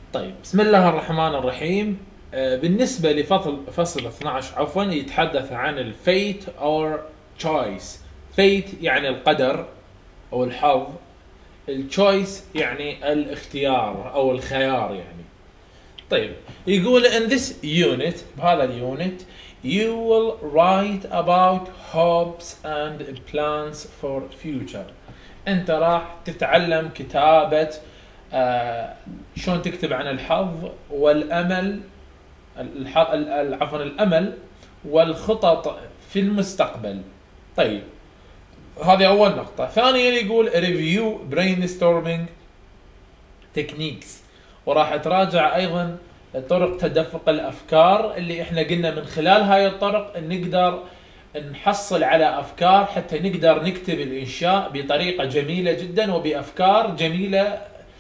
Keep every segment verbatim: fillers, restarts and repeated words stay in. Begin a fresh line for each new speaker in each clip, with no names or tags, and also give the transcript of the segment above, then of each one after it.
طيب، بسم الله الرحمن الرحيم. آه، بالنسبة لفصل فصل اثنا عشر عفوا يتحدث عن الفيت or choice. فيت يعني القدر أو الحظ، التشويس يعني الاختيار أو الخيار يعني. طيب، يقول in this unit بهذا اليونت you will write about hopes and plans for future. أنت راح تتعلم كتابة آه شلون تكتب عن الحظ والأمل، عفوا الأمل والخطط في المستقبل. طيب، هذه أول نقطة. ثانيا يقول review brainstorming techniques، وراح تراجع أيضا طرق تدفق الأفكار اللي احنا قلنا من خلال هاي الطرق نقدر نحصل على أفكار حتى نقدر نكتب الإنشاء بطريقة جميلة جدا وبأفكار جميلة.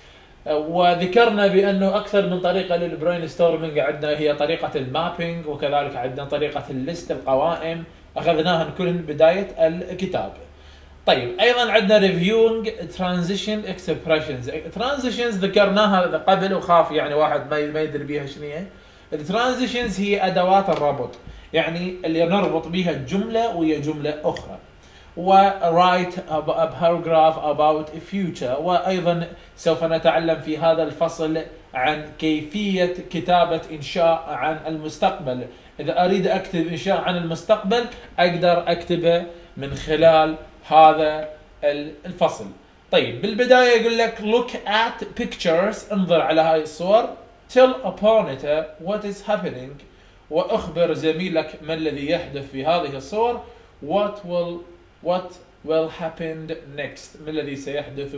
وذكرنا بأنه أكثر من طريقة للبرين ستورمينج، عندنا هي طريقة المابينج، وكذلك عندنا طريقة الليست القوائم، أخذناها كلهم بداية الكتاب. طيب، أيضا عندنا ريفيوينج ترانزيشن اكسبريشنز. ترانزيشنز ذكرناها قبل وخاف يعني واحد ما ما يدري بيها شنو هي. الترانزيشنز هي أدوات الربط، يعني اللي نربط بها الجملة ويا جملة أخرى. و write a paragraph about a future، وأيضا سوف نتعلم في هذا الفصل عن كيفية كتابة إنشاء عن المستقبل. إذا أريد أكتب إنشاء عن المستقبل أقدر أكتبه من خلال هذا الفصل. طيب، بالبداية يقول لك look at pictures، انظر على هاي الصور. tell a monitor what is happening، وأخبر زميلك ما الذي يحدث في هذه الصور. what will what will happen next، ما الذي سيحدث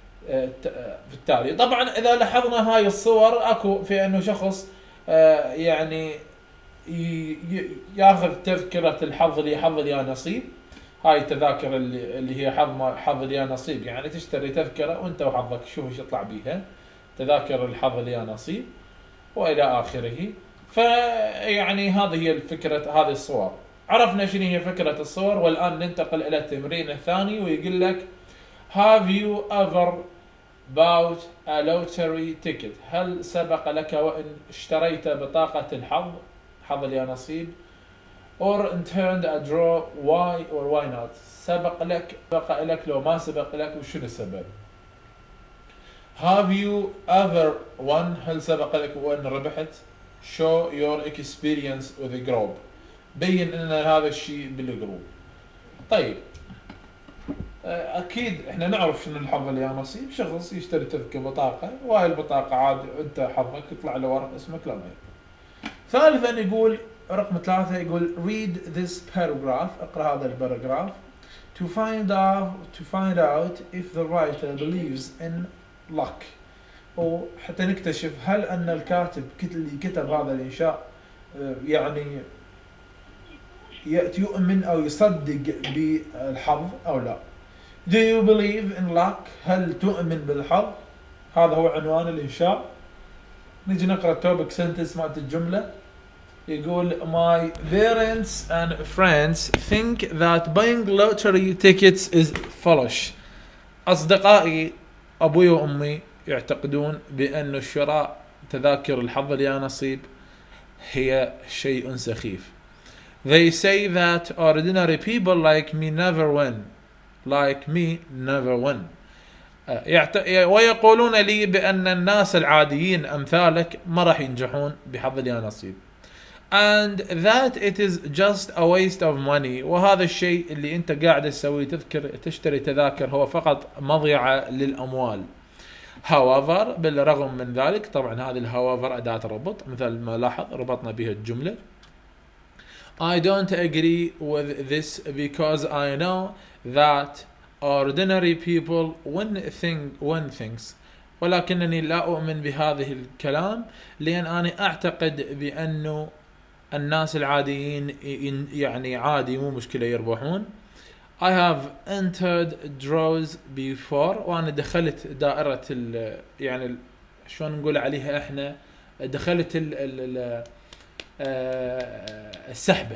في التالي. طبعا إذا لاحظنا هاي الصور أكو في أنه شخص يعني ياخذ تذكرة الحظ لي حظ يا نصيب. هاي التذاكر اللي, اللي هي حظ حظ يا نصيب، يعني تشتري تذكرة وانت وحظك شوف ايش يطلع بيها، تذاكر الحظ يا نصيب والى اخره. فيعني هذه هي الفكرة. هذه الصور عرفنا شنو هي فكرة الصور، والآن ننتقل إلى التمرين الثاني. ويقول لك have you ever bought a lottery ticket، هل سبق لك وإن اشتريت بطاقة الحظ حظ يا نصيب. or turned a draw، why or why not، سبق لك سبق لك لو ما سبق لك وشنو السبب. have you ever won، هل سبق لك وإن ربحت. show your experience with a group، بين ان هذا الشيء بالجروب. طيب، اكيد احنا نعرف شنو الحظ اللي يا نصيب، شخص يشتري تذكره بطاقه، وهاي البطاقه عاد انت حظك يطلع له ورق اسمك لا ما يكون. ثالثا يقول رقم ثلاثة يقول read this paragraph، اقرا هذا الباراجراف to find out to find out if the writer believes in luck، وحتى نكتشف هل ان الكاتب اللي كتب هذا الانشاء يعني يؤمن أو يصدق بالحظ أو لا. Do you believe in luck، هل تؤمن بالحظ. هذا هو عنوان الإنشاء. نيجي نقرأ topic sentence مالت الجملة. يقول my parents and friends think that buying lottery tickets is foolish. أصدقائي أبوي وأمي يعتقدون بأن شراء تذاكر الحظ يا نصيب هي شيء سخيف. They say that ordinary people like me never win. Like me never win. يعت... ويقولون لي بأن الناس العاديين أمثالك ما راح ينجحون بحظ يا نصيب. And that it is just a waste of money. وهذا الشيء اللي أنت قاعد تسوي تذكر تشتري تذاكر هو فقط مضيعة للأموال. However، بالرغم من ذلك، طبعا هذه الhowever أداة ربط مثل ما لاحظ ربطنا بها الجملة. I don't agree with this because I know that ordinary people win thing win things. ولكنني لا أؤمن بهذه الكلام لأن أنا أعتقد بأنه الناس العاديين يعني عادي مو مشكلة يربحون. I have entered draws before، وأنا دخلت دائرة ال يعني شلون نقول عليها إحنا، دخلت ال ال السحبة.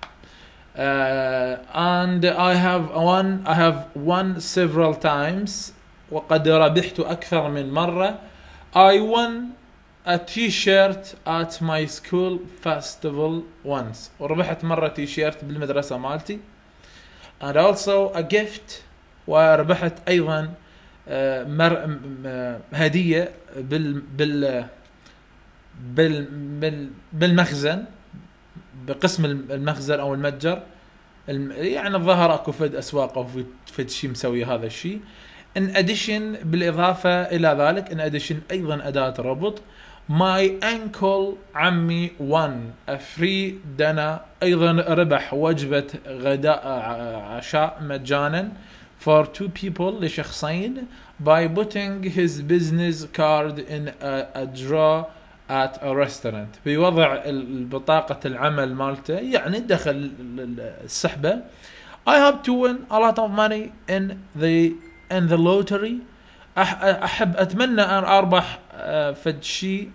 and I have won I have won several times، وقد ربحت أكثر من مرة. I won a t-shirt at my school festival once. وربحت مرة تي شيرت بالمدرسة مالتي. and also a gift. وربحت أيضا مر... هدية بال... بال... بال... بال... بالمخزن، بقسم المخزن أو المتجر. الم... يعني الظهر أكو فد أسواق أو فد شيء مسوي هذا الشيء. in addition بالإضافة إلى ذلك in addition أيضا أداة ربط. my uncle عمي won a free dinner. أيضا ربح وجبة غداء عشاء مجانا for two people لشخصين by putting his business card in a, a drawer at a restaurant. بوضع بطاقة العمل مالته يعني دخل السحبة. I hope to win a lot of money in the in the lottery. أحب أتمنى أن أربح فد شيء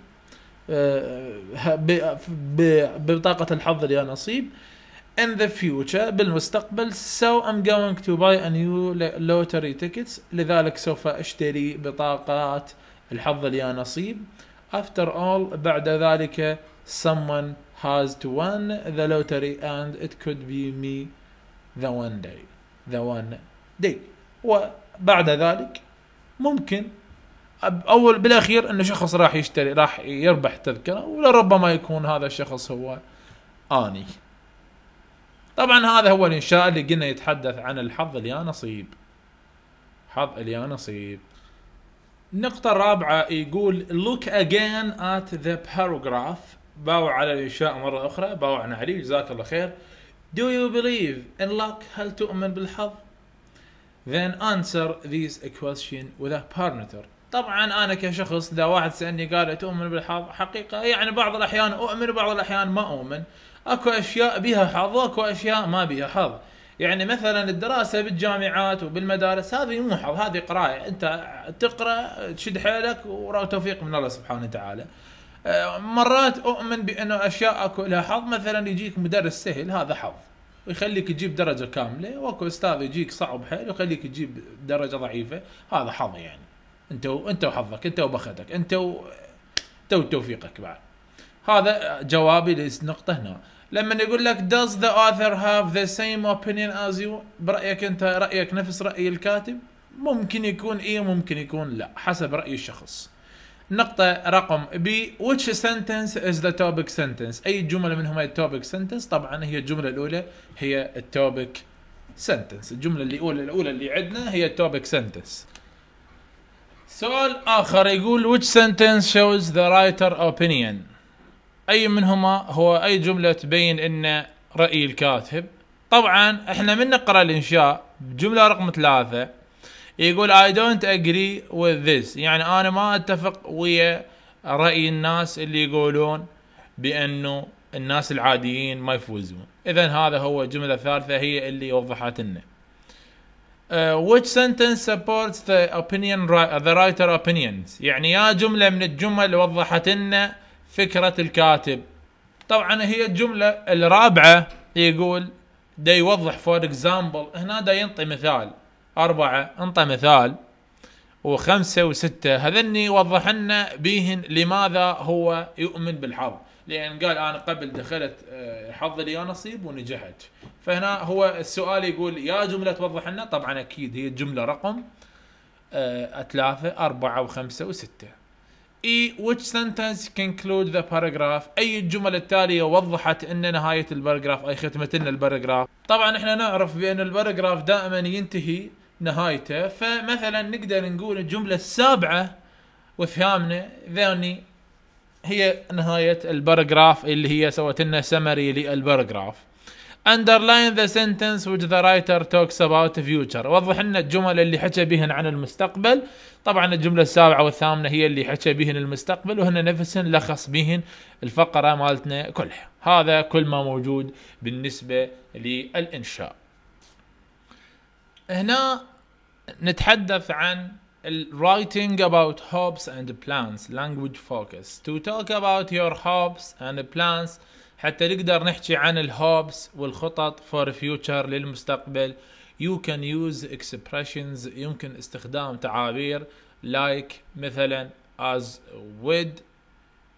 ببطاقة الحظ اللي نصيب in the future بالمستقبل. so I'm going to buy a new lottery tickets. لذلك سوف أشتري بطاقات الحظ اللي نصيب. after all بعد ذلك someone has to win the lottery and it could be me the one day the one day. وبعد ذلك ممكن أول بالأخير أن شخص راح يشتري راح يربح تذكرة، ولربما يكون هذا الشخص هو آني. طبعا هذا هو الإنشاء اللي قلنا يتحدث عن الحظ اللي نصيب. حظ اللي نصيب. النقطة الرابعة يقول look again at the paragraph. باوع على الإنشاء مرة أخرى، باوعنا عليه جزاك الله خير. do you believe in luck؟ هل تؤمن بالحظ؟ then answer these question with a parameter. طبعا أنا كشخص إذا واحد سألني قال تؤمن بالحظ، حقيقة يعني بعض الأحيان أؤمن وبعض الأحيان ما أؤمن. أكو أشياء بها حظ وأكو أشياء ما بها حظ. يعني مثلا الدراسة بالجامعات وبالمدارس هذه مو حظ، هذه قراءة. أنت تقرأ تشد حيلك ورا توفيق من الله سبحانه وتعالى. مرات أؤمن بأنه أشياء أكو لها حظ، مثلا يجيك مدرس سهل هذا حظ ويخليك تجيب درجة كاملة، واكو أستاذ يجيك صعب حيل ويخليك تجيب درجة ضعيفة، هذا حظ. يعني أنت أنت وحظك، أنت وبختك، أنت و... أنت وتوفيقك بعد. هذا جوابي للنقطة هنا. لما يقول لك does the author have the same opinion as you؟ برأيك أنت رأيك نفس رأي الكاتب؟ ممكن يكون إيه ممكن يكون لا، حسب رأي الشخص. نقطة رقم B which sentence is the topic sentence؟ أي جملة منهم هي topic sentence؟ طبعا هي الجملة الأولى هي topic sentence. الجملة اللي أولى الأولى اللي عندنا هي topic sentence. سؤال آخر يقول which sentence shows the writer opinion؟ أي منهما هو أي جملة تبين إن رأي الكاتب؟ طبعا إحنا من نقرأ الإنشاء بجملة رقم ثلاثة يقول I don't agree with this، يعني أنا ما أتفق ويا رأي الناس اللي يقولون بأنه الناس العاديين ما يفوزون. إذن هذا هو الجملة الثالثة هي اللي وضحت لنا. uh, which sentence supports the opinion the writer opinions؟ يعني يا جملة من الجمل اللي وضحت لنا فكرة الكاتب. طبعا هي الجملة الرابعة يقول دا يوضح for example، هنا دا ينطي مثال. أربعة انطى مثال، وخمسة وستة هذني وضح لنا بيهن لماذا هو يؤمن بالحظ. لأن قال أنا قبل دخلت حظ لي نصيب ونجحت. فهنا هو السؤال يقول يا جملة توضح لنا. طبعا أكيد هي الجملة رقم آه ثلاثة أربعة وخمسة وستة. E which sentence conclude the paragraph؟ أي الجمل التالية وضحت أن نهاية الباراجراف أي ختمت لنا الباراجراف. طبعا احنا نعرف بأن الباراجراف دائما ينتهي نهايته، فمثلا نقدر نقول الجملة السابعة والثامنة ذاني هي نهاية الباراجراف اللي هي سوت لنا سمري للباراجراف. underline the sentence which the writer talks about the future. وضح لنا الجمل اللي حكى بهن عن المستقبل. طبعا الجملة السابعة والثامنة هي اللي حكى بهن المستقبل، وهن نفسهن لخص بهن الفقرة مالتنا كلها. هذا كل ما موجود بالنسبة للإنشاء. هنا نتحدث عن writing about hopes and plans language focus. to talk about your hopes and plans حتى نقدر نحكي عن الهوبس والخطط for future للمستقبل. you can use expressions يمكن استخدام تعابير like مثلا as would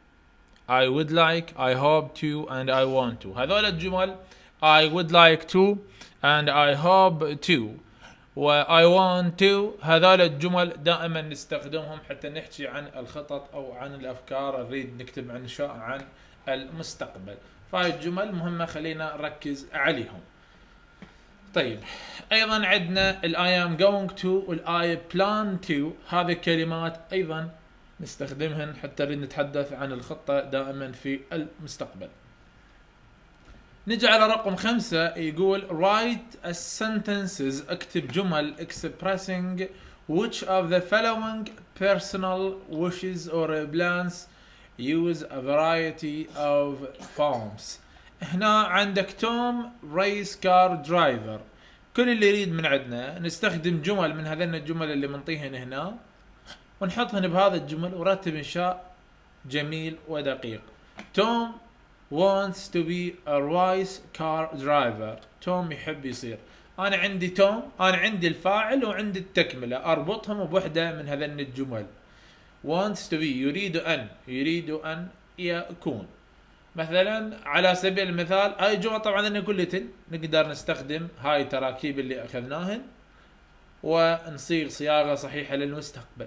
I would like, I hope to and I want to. هذول الجمل I would like to and I hope to و I want to، هذول الجمل دائما نستخدمهم حتى نحكي عن الخطط او عن الافكار، نريد نكتب عن شيء عن المستقبل. فهاي الجمل مهمة خلينا نركز عليهم. طيب ايضا عندنا ال I am going to وال I plan to، هذه الكلمات ايضا نستخدمهن حتى نريد نتحدث عن الخطة دائما في المستقبل. نجي على رقم خمسة، يقول write a sentences، اكتب جمل expressing which of the following personal wishes or plans use a variety of forms. هنا عندك توم ريس كار درايفر، كل اللي يريد من عندنا نستخدم جمل من هذين الجمل اللي منطيهن هنا ونحطهن بهذا الجمل ورتب انشاء جميل ودقيق. توم wants to be a race car driver، توم يحب يصير. انا عندي توم، انا عندي الفاعل وعندي التكملة، اربطهم بوحدة من هذين الجمل. wants to be يريد ان، يريد ان يكون. مثلا على سبيل المثال هاي الجمل طبعا ان كلتن نقدر نستخدم هاي التراكيب اللي اخذناهن ونصيغ صياغة صحيحة للمستقبل.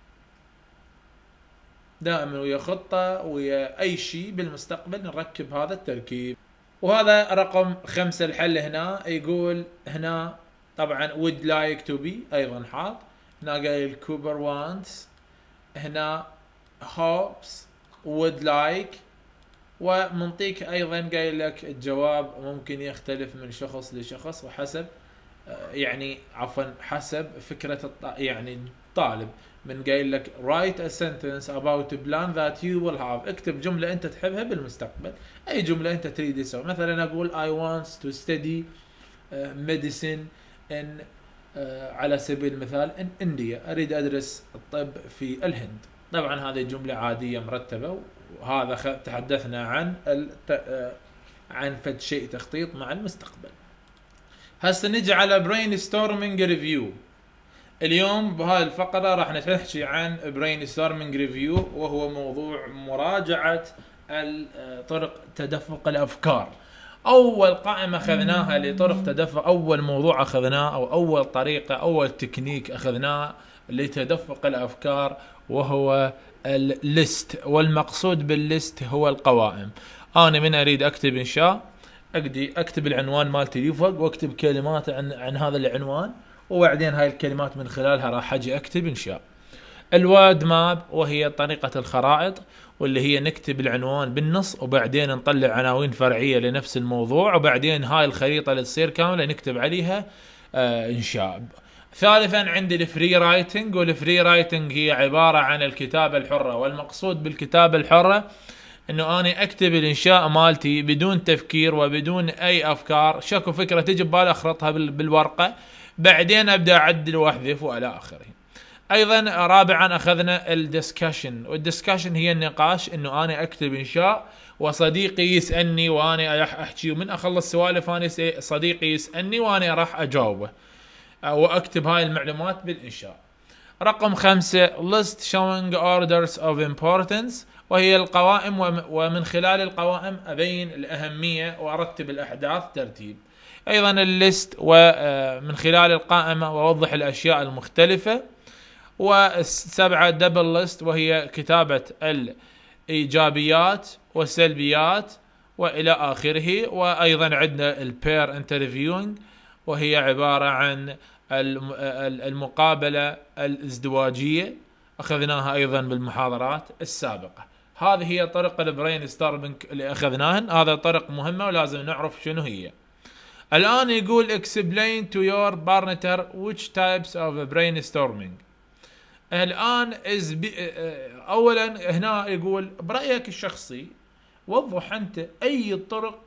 دائما ويا خطة ويا اي شيء بالمستقبل نركب هذا التركيب. وهذا رقم خمسة الحل هنا، يقول هنا طبعا would like to be ايضا حاط، هنا قايل كوبر wants، هنا hopes would like، ومنطيك ايضا قايل لك الجواب ممكن يختلف من شخص لشخص وحسب يعني عفوا حسب فكرة الط... يعني الطالب. من قايل لك write a sentence about a plan that you will have، اكتب جملة انت تحبها بالمستقبل، اي جملة انت تريد تسوي. مثلا اقول I want to study medicine in uh, على سبيل المثال in India، اريد ادرس الطب في الهند. طبعا هذه جملة عادية مرتبة، وهذا تحدثنا عن الت... عن فد شيء تخطيط مع المستقبل. هسه نجي على brainstorming review. اليوم بهاي الفقرة راح نحكي عن brainstorming review، وهو موضوع مراجعة طرق تدفق الأفكار. أول قائمة أخذناها لطرق تدفق، أول موضوع أخذناه أو أول طريقة أول تكنيك أخذناه لتدفق الأفكار وهو الليست، والمقصود بالليست هو القوائم. أنا من أريد أكتب إنشاء أقدي أكتب العنوان مالتي اللي فوق وأكتب كلمات عن عن هذا العنوان، وبعدين هاي الكلمات من خلالها راح أجي أكتب إنشاء. الوورد ماب وهي طريقة الخرائط، واللي هي نكتب العنوان بالنص وبعدين نطلع عناوين فرعية لنفس الموضوع، وبعدين هاي الخريطة اللي تصير كاملة نكتب عليها آه إنشاء. ثالثا عندي الفري رايتنج، والفري رايتنج هي عبارة عن الكتابة الحرة، والمقصود بالكتابة الحرة انه انا اكتب الانشاء مالتي بدون تفكير وبدون اي افكار، شكو فكرة تجي ببالي اخرطها بالورقة، بعدين ابدا اعدل واحذف والى اخره. ايضا رابعا اخذنا الدسكشن، والدسكشن هي النقاش، انه انا اكتب انشاء وصديقي يسألني وانا راح احكي، ومن اخلص سوالف انا صديقي يسألني وانا راح اجاوبه واكتب هاي المعلومات بالانشاء. رقم خمسة list showing orders of importance، وهي القوائم، ومن خلال القوائم ابين الاهمية وارتب الاحداث ترتيب. ايضا الليست ومن خلال القائمة واوضح الاشياء المختلفة. والسبعة دبل ليست، وهي كتابة الايجابيات والسلبيات والى اخره. وايضا عندنا البير انترفيوينج، وهي عبارة عن المقابلة الازدواجية، اخذناها ايضا بالمحاضرات السابقة. هذه هي طرق البرين ستورمينج اللي اخذناهن، هذا طرق مهمة ولازم نعرف شنو هي. الان يقول explain to your partner which types of brainstorming. الان اولا هنا يقول برأيك الشخصي وضح انت اي الطرق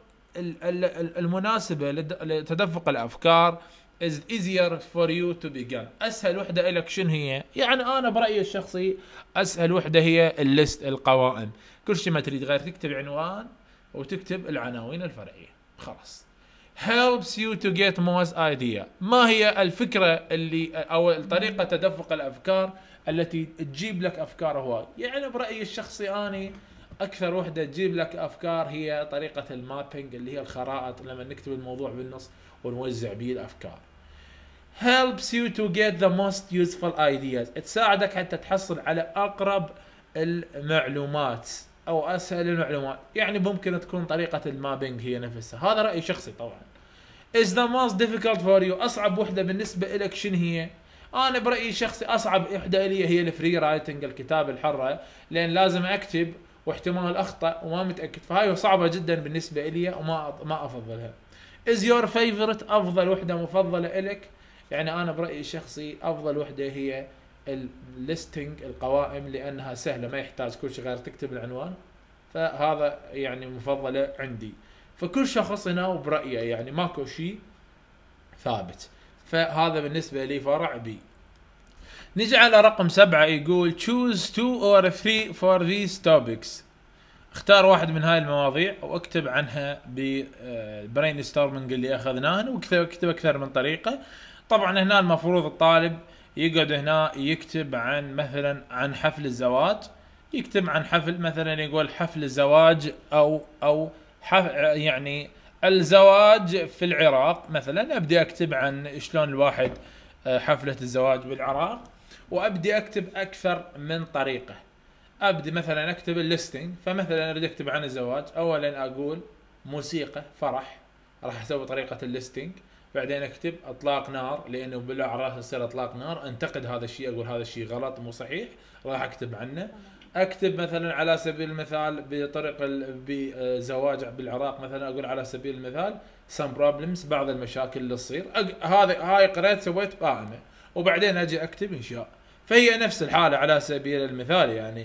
المناسبة لتدفق الافكار is easier for you to begin. اسهل وحدة لك شنو هي؟ يعني انا برأيي الشخصي اسهل وحدة هي الليست، القوائم. كل شيء ما تريد غير تكتب عنوان وتكتب العناوين الفرعية خلاص. helps you to get most idea. ما هي الفكرة اللي او طريقة تدفق الافكار التي تجيب لك افكار هواي؟ يعني برأيي الشخصي اني اكثر وحده تجيب لك افكار هي طريقه المابينج اللي هي الخرائط، لما نكتب الموضوع بالنص ونوزع به الافكار. helps you to get the most useful ideas، تساعدك حتى تحصل على اقرب المعلومات او اسهل المعلومات. يعني ممكن تكون طريقه المابينج هي نفسها، هذا راي شخصي طبعا. is the most difficult for you، اصعب وحده بالنسبه لك شنو هي؟ انا برايي الشخصي اصعب وحده لي هي الفري رايتنج، الكتابه الحره، لان لازم اكتب واحتمال اخطا وما متاكد، فهاي صعبه جدا بالنسبه لي وما ما افضلها. is your favorite، افضل وحده مفضله لك؟ يعني انا برايي الشخصي افضل وحده هي الليستنج، القوائم، لانها سهله ما يحتاج كل شيء غير تكتب العنوان، فهذا يعني مفضله عندي. فكل شخص هنا وبرايه، يعني ماكو شيء ثابت، فهذا بالنسبه لي فرع بي. نجي على رقم سبعة، يقول choose two or three for these topics، اختار واحد من هاي المواضيع واكتب عنها بالبرين ستورمنج اللي اخذناه، واكتب اكثر من طريقه. طبعا هنا المفروض الطالب يقعد هنا يكتب عن مثلا عن حفل الزواج، يكتب عن حفل مثلا يقول حفل الزواج او او يعني الزواج في العراق مثلا، ابدي اكتب عن شلون الواحد حفلة الزواج بالعراق، وابدي اكتب اكثر من طريقة. ابدي مثلا اكتب الليستنج، فمثلا اريد اكتب عن الزواج، اولا اقول موسيقى فرح، راح اسوي طريقة الليستنج، بعدين اكتب اطلاق نار، لانه بالاعراس يصير اطلاق نار، انتقد هذا الشيء، اقول هذا الشيء غلط مو صحيح، راح اكتب عنه. اكتب مثلا على سبيل المثال بطريق بزواج بالعراق، مثلا اقول على سبيل المثال some problems، بعض المشاكل اللي تصير، هذا هاي قريت سويت قائمه، وبعدين اجي اكتب انشاء. فهي نفس الحاله على سبيل المثال، يعني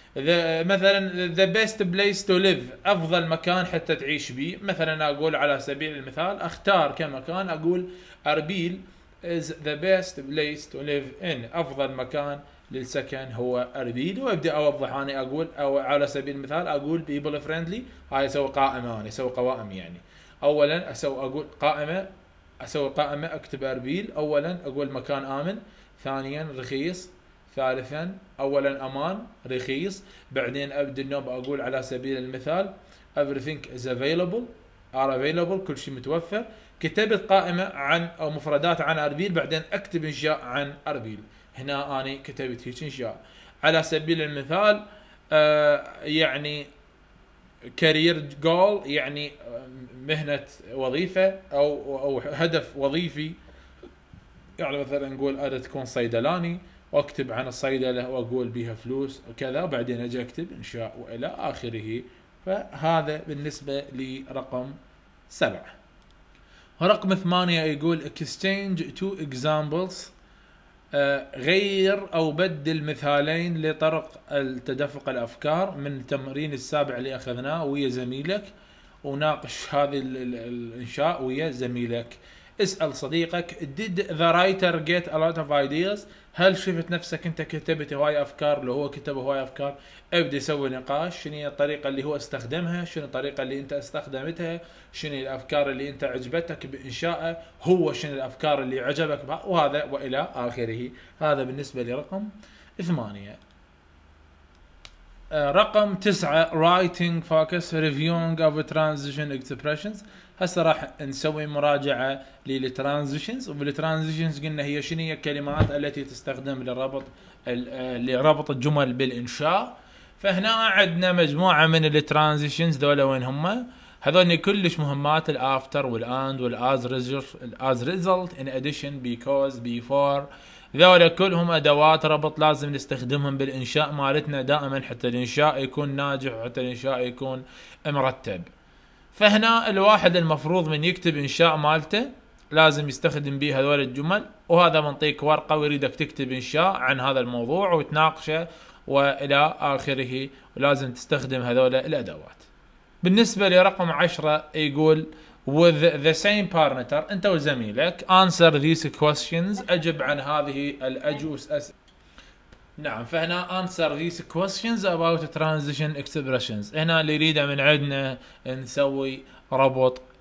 مثلا the best place to live، افضل مكان حتى تعيش به، مثلا اقول على سبيل المثال اختار كمكان، اقول اربيل is the best place to live in، افضل مكان للسكن هو اربيل، وابدا اوضح انا اقول، او على سبيل المثال اقول people friendly، هاي اسوي قائمه، انا اسوي قوائم، يعني اولا اسوي اقول قائمه، اسوي قائمه اكتب اربيل، اولا اقول مكان امن، ثانيا رخيص، ثالثا اولا امان رخيص، بعدين ابدا النوب اقول على سبيل المثال everything is available are available، كل شيء متوفر. كتبت قائمه عن او مفردات عن اربيل، بعدين اكتب انشاء عن اربيل، هنا اني كتبت هيك انشاء. على سبيل المثال آه يعني كارير جول، يعني مهنه وظيفه او او هدف وظيفي، يعني مثلا نقول اريد تكون صيدلاني، واكتب عن الصيدله واقول بيها فلوس وكذا، وبعدين اجي اكتب انشاء والى اخره. فهذا بالنسبه لرقم سبعه. رقم ثمانية يقول exchange two examples، آه غير او بدل مثالين لطرق التدفق الافكار من التمرين السابع اللي اخذناه ويا زميلك، وناقش هذه الانشاء ويا زميلك. اسأل صديقك did the writer get a lot of ideas، هل شفت نفسك انت كتبت هواي افكار لو هو كتب هواي افكار؟ ابدا سوي نقاش، شنو هي الطريقه اللي هو استخدمها، شنو الطريقه اللي انت استخدمتها، شنو الافكار اللي انت عجبتك بانشائه، هو شنو الافكار اللي عجبك بها، وهذا والى اخره. هذا بالنسبه لرقم ثمانية. رقم تسعة writing focus reviewing of transition expressions. هسه راح نسوي مراجعة للترانزيشنز، وبالترانزيشنز قلنا هي شنو هي الكلمات التي تستخدم لربط لربط الجمل بالإنشاء. فهنا عندنا مجموعة من الترانزيشنز، ذولا وين هم؟ هذول كلش مهمات، الافتر والاند والاز الاز ريزلت ان اديشن بيكوز بيفور، ذولا كلهم ادوات ربط لازم نستخدمهم بالانشاء مالتنا دائما حتى الانشاء يكون ناجح وحتى الانشاء يكون مرتب. فهنا الواحد المفروض من يكتب انشاء مالته لازم يستخدم به هذول الجمل، وهذا منطيك ورقه ويريدك تكتب انشاء عن هذا الموضوع وتناقشه والى اخره، ولازم تستخدم هذول الادوات. بالنسبه لرقم عشرة يقول with the same partner، انت وزميلك answer these questions، اجب عن هذه الاجوس أس... نعم. فهنا answer these questions about transition expressions، هنا اللي يريده من عندنا نسوي ربط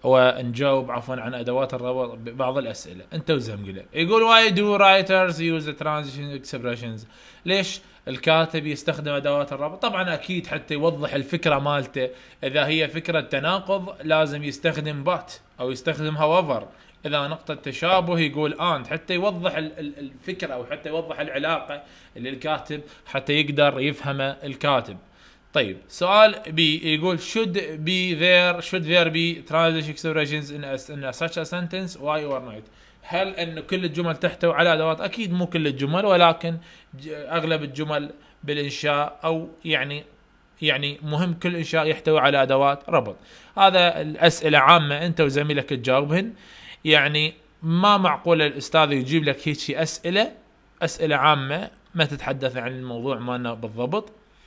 ونجاوب عفوا عن ادوات الربط ببعض الاسئله. انت وزميلك. يقول why do writers use the transition expressions؟ ليش الكاتب يستخدم ادوات الربط؟ طبعا اكيد حتى يوضح الفكره مالته. اذا هي فكره تناقض لازم يستخدم but او يستخدم however. اذا نقطه تشابه يقول and حتى يوضح الفكره او حتى يوضح العلاقه اللي الكاتب حتى يقدر يفهمها الكاتب. طيب سؤال بي يقول should be there should there be transition expressions in, a, in a such a sentence why or not؟ هل ان كل الجمل تحتوي على ادوات؟ اكيد مو كل الجمل، ولكن اغلب الجمل بالانشاء او يعني يعني مهم كل انشاء يحتوي على ادوات ربط. هذا الاسئله عامه انت وزميلك تجاوبهن. يعني ما معقول الاستاذ يجيب لك هيك اسئله اسئله عامه ما تتحدث عن الموضوع مالنا بالضبط.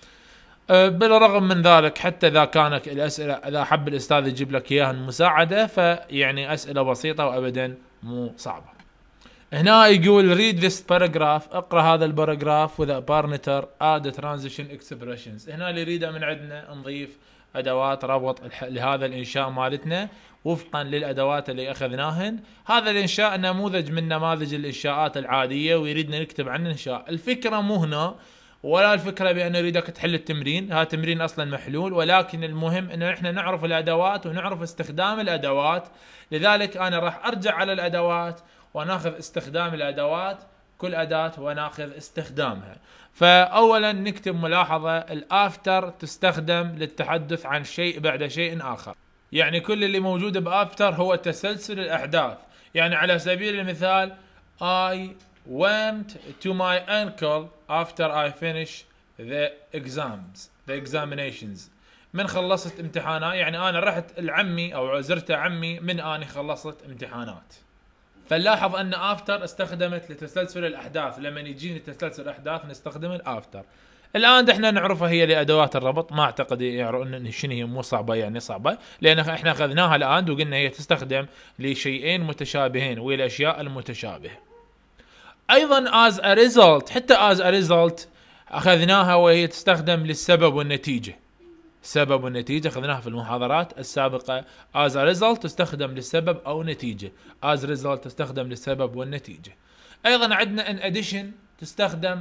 بالرغم من ذلك حتى اذا كانت الاسئله اذا حب الاستاذ يجيب لك اياها مساعده فيعني اسئله بسيطه وابدا مو صعبه. هنا يقول read this paragraph، اقرا هذا الباراجراف with a partner add transition expressions. هنا اللي يريده من عندنا نضيف ادوات ربط لهذا الانشاء مالتنا وفقا للادوات اللي اخذناهن. هذا الانشاء نموذج من نماذج الانشاءات العاديه ويريدنا نكتب عنه انشاء. الفكره مو هنا ولا الفكره بان نريدك تحل التمرين، هذا تمرين اصلا محلول، ولكن المهم ان احنا نعرف الادوات ونعرف استخدام الادوات. لذلك انا راح ارجع على الادوات وناخذ استخدام الادوات، كل اداه وناخذ استخدامها. فاولا نكتب ملاحظه الافتر تستخدم للتحدث عن شيء بعد شيء اخر. يعني كل اللي موجود بافتر هو تسلسل الاحداث. يعني على سبيل المثال I went to my uncle after I finished the exams the examinations. من خلصت امتحانات يعني انا رحت لعمي او زرت عمي من اني خلصت امتحانات. فنلاحظ ان افتر استخدمت لتسلسل الاحداث. لما يجيني تسلسل الاحداث نستخدم الافتر. الان احنا نعرفها هي لادوات الربط. ما اعتقد يعرفون شنو هي، مو صعبه يعني صعبه، لان احنا اخذناها الان وقلنا هي تستخدم لشيئين متشابهين وهي الاشياء المتشابهه. ايضا as a result، حتى as a result اخذناها وهي تستخدم للسبب والنتيجه. السبب والنتيجه اخذناها في المحاضرات السابقه. as a result تستخدم للسبب او نتيجه. as a result تستخدم للسبب والنتيجه. ايضا عندنا in addition تستخدم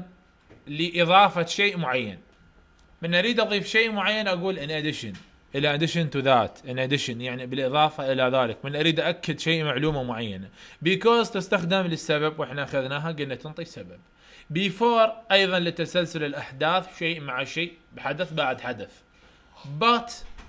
لاضافه شيء معين. من اريد اضيف شيء معين اقول in addition الى addition to that in addition يعني بالاضافه الى ذلك. من اريد اكد شيء معلومه معينه. because تستخدم للسبب واحنا اخذناها قلنا تنطي سبب. before ايضا لتسلسل الاحداث شيء مع شيء بحدث بعد حدث. but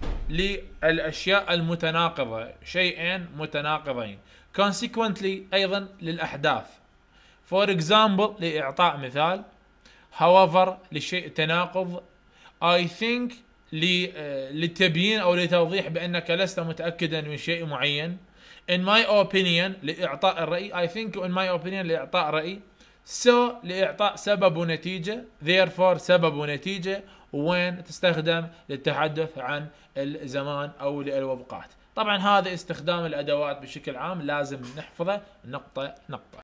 للاشياء المتناقضه شيئين متناقضين. consequently ايضا للاحداث. for example لاعطاء مثال. however لشيء تناقض. I think للتبيين او لتوضيح بانك لست متاكدا من شيء معين. in my opinion لاعطاء الراي. I think in my opinion لاعطاء راي. so لاعطاء سبب ونتيجه. therefore سبب ونتيجه. when تستخدم للتحدث عن الزمان او للوقت. طبعا هذا استخدام الادوات بشكل عام لازم نحفظه نقطه نقطه.